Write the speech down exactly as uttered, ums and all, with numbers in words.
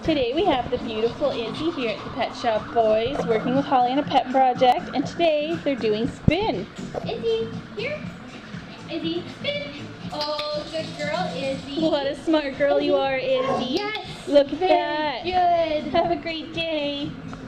Today we have the beautiful Izzy here at the Pet Shop Boys working with Holly on a pet project, and today they're doing spin. Izzy, here. Izzy, spin. Oh, good girl, Izzy. What a smart girl you are, Izzy. Yes. Look at Very that. good. Have a great day.